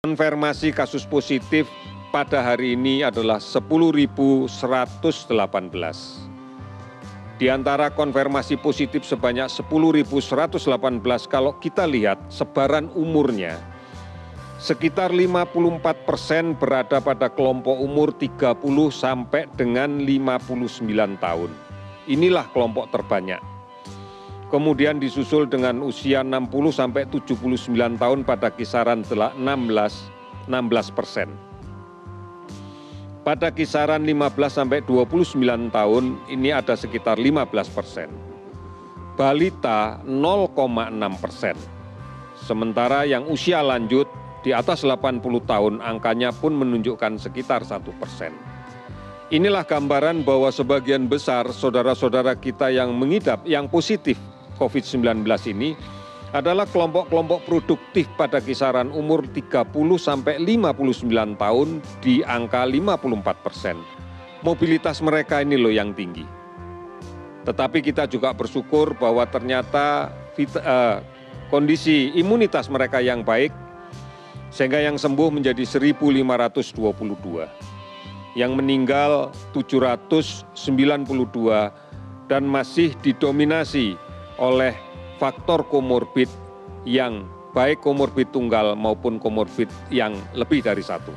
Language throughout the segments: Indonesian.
Konfirmasi kasus positif pada hari ini adalah 10.118. Di antara konfirmasi positif sebanyak 10.118, kalau kita lihat sebaran umurnya, sekitar 54% berada pada kelompok umur 30 sampai dengan 59 tahun. Inilah kelompok terbanyak. Kemudian disusul dengan usia 60 sampai 79 tahun pada kisaran 16%. Pada kisaran 15 sampai 29 tahun ini ada sekitar 15%. Balita 0,6%. Sementara yang usia lanjut di atas 80 tahun angkanya pun menunjukkan sekitar 1%. Inilah gambaran bahwa sebagian besar saudara-saudara kita yang mengidap yang positif COVID-19 ini adalah kelompok-kelompok produktif pada kisaran umur 30 sampai 59 tahun di angka 54%. Mobilitas mereka ini loh yang tinggi. Tetapi kita juga bersyukur bahwa ternyata kondisi imunitas mereka yang baik, sehingga yang sembuh menjadi 1.522, yang meninggal 792 dan masih didominasi oleh faktor komorbid yang baik komorbid tunggal maupun komorbid yang lebih dari satu.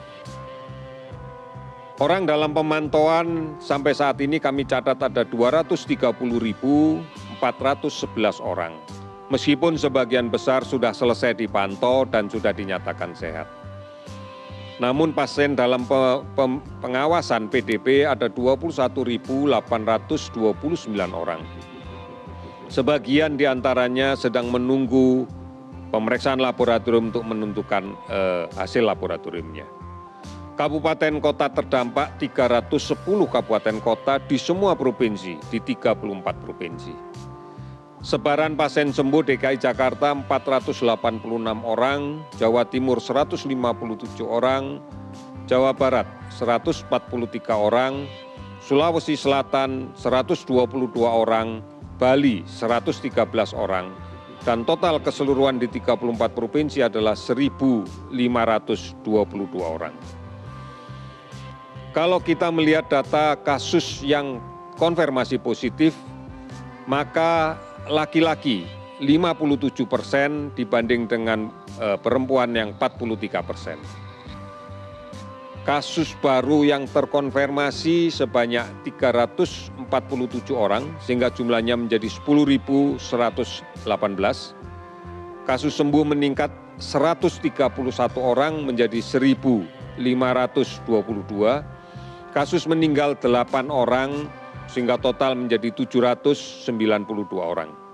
Orang dalam pemantauan sampai saat ini kami catat ada 230.411 orang. Meskipun sebagian besar sudah selesai dipantau dan sudah dinyatakan sehat. Namun pasien dalam pengawasan PDP ada 21.829 orang. Sebagian diantaranya sedang menunggu pemeriksaan laboratorium untuk menentukan hasil laboratoriumnya. Kabupaten kota terdampak 310 kabupaten kota di semua provinsi, di 34 provinsi. Sebaran pasien sembuh DKI Jakarta 486 orang, Jawa Timur 157 orang, Jawa Barat 143 orang, Sulawesi Selatan 122 orang, Bali 113 orang, dan total keseluruhan di 34 provinsi adalah 1.522 orang. Kalau kita melihat data kasus yang konfirmasi positif, maka laki-laki 57% dibanding dengan perempuan yang 43%. Kasus baru yang terkonfirmasi sebanyak 347 orang, sehingga jumlahnya menjadi 10.118. Kasus sembuh meningkat 131 orang menjadi 1.522. Kasus meninggal 8 orang, sehingga total menjadi 792 orang.